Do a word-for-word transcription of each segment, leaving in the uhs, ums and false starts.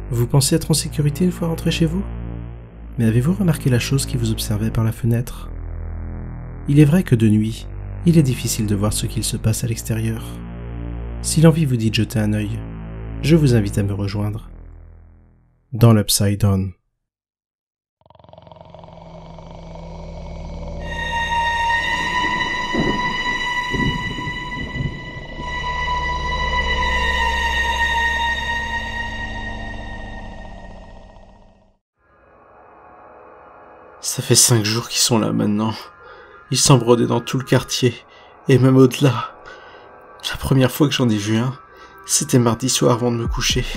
Vous pensez être en sécurité une fois rentré chez vous? Mais avez-vous remarqué la chose qui vous observait par la fenêtre? Il est vrai que de nuit, il est difficile de voir ce qu'il se passe à l'extérieur. Si l'envie vous dit de jeter un œil, je vous invite à me rejoindre dans l'Upside Down. Ça fait cinq jours qu'ils sont là maintenant. Ils s'embrodaient dans tout le quartier, et même au-delà. La première fois que j'en ai vu un, c'était mardi soir avant de me coucher.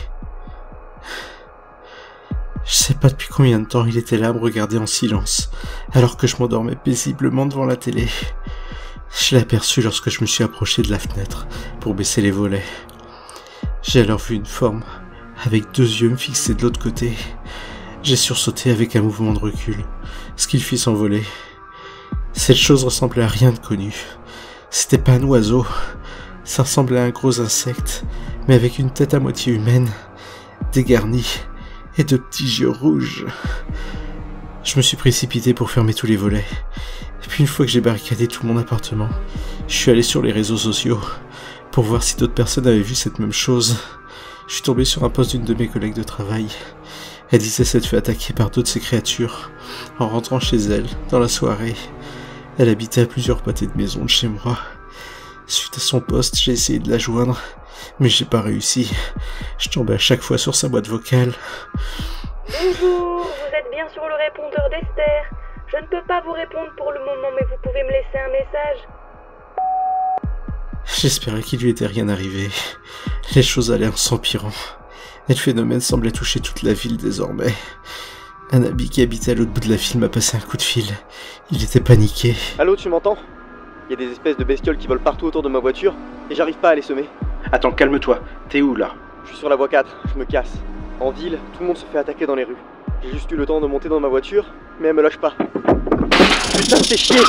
Je sais pas depuis combien de temps il était là à me regarder en silence, alors que je m'endormais paisiblement devant la télé. Je l'ai aperçu lorsque je me suis approché de la fenêtre pour baisser les volets. J'ai alors vu une forme, avec deux yeux me fixer de l'autre côté. J'ai sursauté avec un mouvement de recul, ce qui le fit s'envoler. Cette chose ressemblait à rien de connu. C'était pas un oiseau, ça ressemblait à un gros insecte, mais avec une tête à moitié humaine, dégarnie, et de petits yeux rouges. Je me suis précipité pour fermer tous les volets. Et puis une fois que j'ai barricadé tout mon appartement, je suis allé sur les réseaux sociaux pour voir si d'autres personnes avaient vu cette même chose. Je suis tombé sur un post d'une de mes collègues de travail. Elle disait s'être fait attaquer par d'autres de ces créatures en rentrant chez elle dans la soirée. Elle habitait à plusieurs pâtés de maison de chez moi. Suite à son poste, j'ai essayé de la joindre, mais j'ai pas réussi. Je tombais à chaque fois sur sa boîte vocale. Bonjour, vous êtes bien sur le répondeur d'Esther. Je ne peux pas vous répondre pour le moment, mais vous pouvez me laisser un message. J'espérais qu'il lui était rien arrivé. Les choses allaient en s'empirant. Et le phénomène semblait toucher toute la ville désormais. Un habit qui habitait à l'autre bout de la ville m'a passé un coup de fil. Il était paniqué. Allô, tu m'entends? Il y a des espèces de bestioles qui volent partout autour de ma voiture et j'arrive pas à les semer. Attends, calme-toi. T'es où là? Je suis sur la voie quatre, je me casse. En ville, tout le monde se fait attaquer dans les rues. J'ai juste eu le temps de monter dans ma voiture, mais elle me lâche pas. Putain, c'est chier!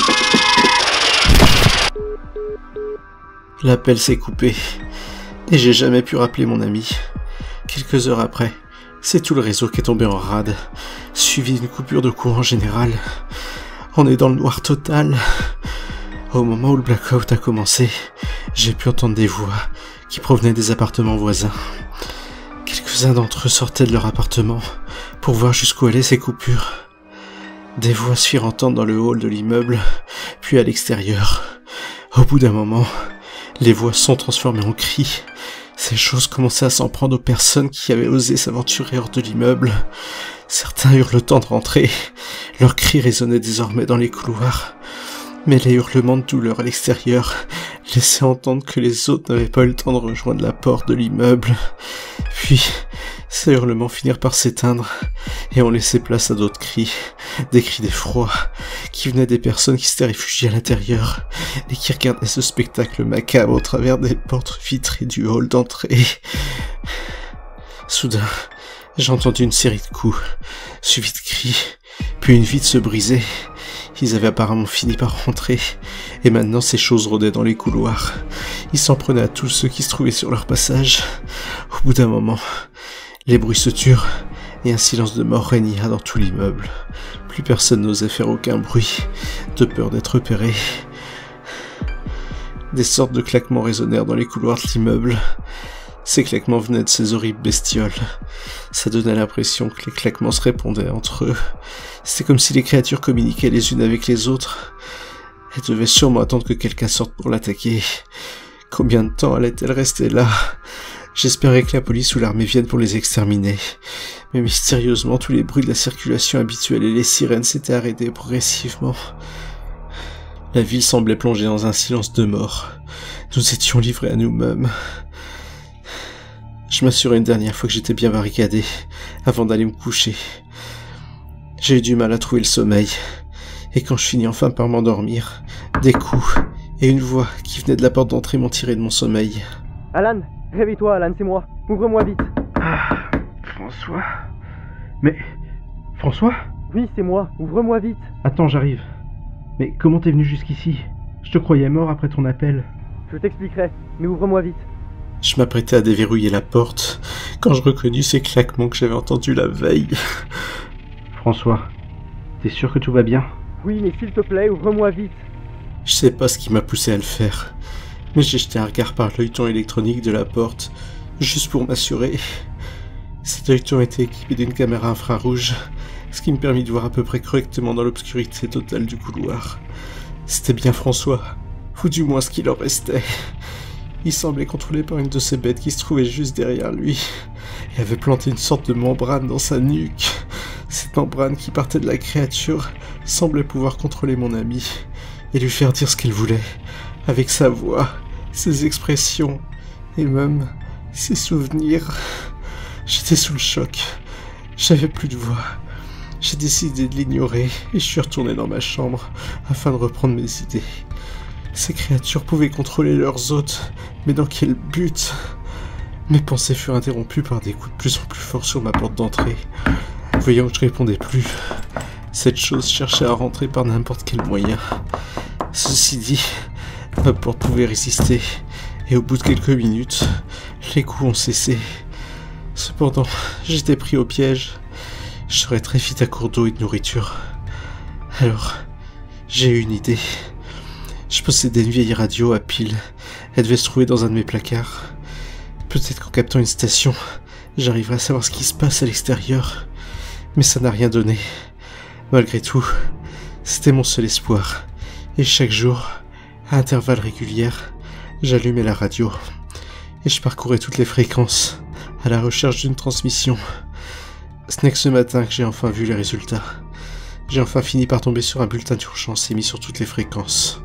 L'appel s'est coupé. Et j'ai jamais pu rappeler mon ami. Quelques heures après, c'est tout le réseau qui est tombé en rade, suivi d'une coupure de courant générale. On est dans le noir total. Au moment où le blackout a commencé, j'ai pu entendre des voix qui provenaient des appartements voisins. Quelques-uns d'entre eux sortaient de leur appartement pour voir jusqu'où allaient ces coupures. Des voix se firent entendre dans le hall de l'immeuble, puis à l'extérieur. Au bout d'un moment, les voix sont transformées en cris. Ces choses commençaient à s'en prendre aux personnes qui avaient osé s'aventurer hors de l'immeuble. Certains eurent le temps de rentrer. Leurs cris résonnaient désormais dans les couloirs. Mais les hurlements de douleur à l'extérieur laissaient entendre que les autres n'avaient pas eu le temps de rejoindre la porte de l'immeuble. Puis, ces hurlements finirent par s'éteindre et ont laissé place à d'autres cris, des cris d'effroi, qui venaient des personnes qui s'étaient réfugiées à l'intérieur et qui regardaient ce spectacle macabre au travers des portes vitrées du hall d'entrée. Soudain, j'ai entendu une série de coups, suivis de cris, puis une vitre se brisait. Ils avaient apparemment fini par rentrer, et maintenant ces choses rôdaient dans les couloirs. Ils s'en prenaient à tous ceux qui se trouvaient sur leur passage. Au bout d'un moment, les bruits se turent, et un silence de mort régna dans tout l'immeuble. Plus personne n'osait faire aucun bruit, de peur d'être repéré. Des sortes de claquements résonnèrent dans les couloirs de l'immeuble. Ces claquements venaient de ces horribles bestioles. Ça donnait l'impression que les claquements se répondaient entre eux. C'était comme si les créatures communiquaient les unes avec les autres. Elles devaient sûrement attendre que quelqu'un sorte pour l'attaquer. Combien de temps allait-elle rester là? J'espérais que la police ou l'armée viennent pour les exterminer. Mais mystérieusement, tous les bruits de la circulation habituelle et les sirènes s'étaient arrêtés progressivement. La ville semblait plongée dans un silence de mort. Nous étions livrés à nous-mêmes. Je m'assurais une dernière fois que j'étais bien barricadé, avant d'aller me coucher. J'ai eu du mal à trouver le sommeil, et quand je finis enfin par m'endormir, des coups et une voix qui venait de la porte d'entrée m'ont tiré de mon sommeil. Alan, réveille-toi, Alan, c'est moi. Ouvre-moi vite. Ah, François. Mais... François? Oui, c'est moi. Ouvre-moi vite. Attends, j'arrive. Mais comment t'es venu jusqu'ici? Je te croyais mort après ton appel. Je t'expliquerai, mais ouvre-moi vite. Je m'apprêtais à déverrouiller la porte, quand je reconnus ces claquements que j'avais entendus la veille. François, t'es sûr que tout va bien? Oui, mais s'il te plaît, ouvre-moi vite. Je sais pas ce qui m'a poussé à le faire, mais j'ai jeté un regard par l'œilleton électronique de la porte, juste pour m'assurer. Cet œilleton était équipé d'une caméra infrarouge, ce qui me permit de voir à peu près correctement dans l'obscurité totale du couloir. C'était bien François, ou du moins ce qu'il en restait. Il semblait contrôlé par une de ces bêtes qui se trouvait juste derrière lui, et avait planté une sorte de membrane dans sa nuque. Cette membrane qui partait de la créature semblait pouvoir contrôler mon ami, et lui faire dire ce qu'elle voulait, avec sa voix, ses expressions, et même ses souvenirs. J'étais sous le choc, j'avais plus de voix. J'ai décidé de l'ignorer, et je suis retourné dans ma chambre, afin de reprendre mes idées. Ces créatures pouvaient contrôler leurs hôtes, mais dans quel but? Mes pensées furent interrompues par des coups de plus en plus forts sur ma porte d'entrée. Voyant que je répondais plus, cette chose cherchait à rentrer par n'importe quel moyen. Ceci dit, ma porte pouvait résister, et au bout de quelques minutes, les coups ont cessé. Cependant, j'étais pris au piège. Je serais très vite à court d'eau et de nourriture. Alors, j'ai eu une idée. Je possédais une vieille radio à pile. Elle devait se trouver dans un de mes placards. Peut-être qu'en captant une station, j'arriverai à savoir ce qui se passe à l'extérieur. Mais ça n'a rien donné. Malgré tout, c'était mon seul espoir. Et chaque jour, à intervalles réguliers, j'allumais la radio. Et je parcourais toutes les fréquences, à la recherche d'une transmission. Ce n'est que ce matin que j'ai enfin vu les résultats. J'ai enfin fini par tomber sur un bulletin d'urgence émis sur toutes les fréquences.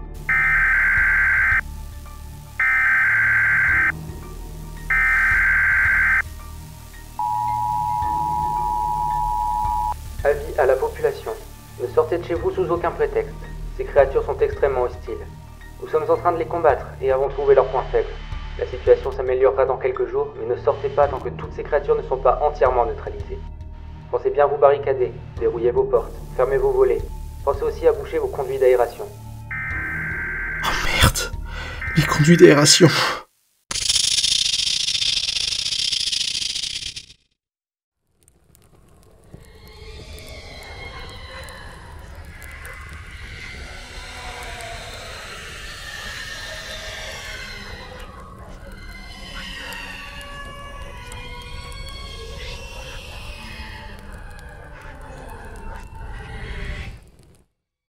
Avis à la population. Ne sortez de chez vous sous aucun prétexte. Ces créatures sont extrêmement hostiles. Nous sommes en train de les combattre et avons trouvé leurs points faibles. La situation s'améliorera dans quelques jours, mais ne sortez pas tant que toutes ces créatures ne sont pas entièrement neutralisées. Pensez bien vous barricader, verrouillez vos portes, fermez vos volets. Pensez aussi à boucher vos conduits d'aération. Oh merde, les conduits d'aération.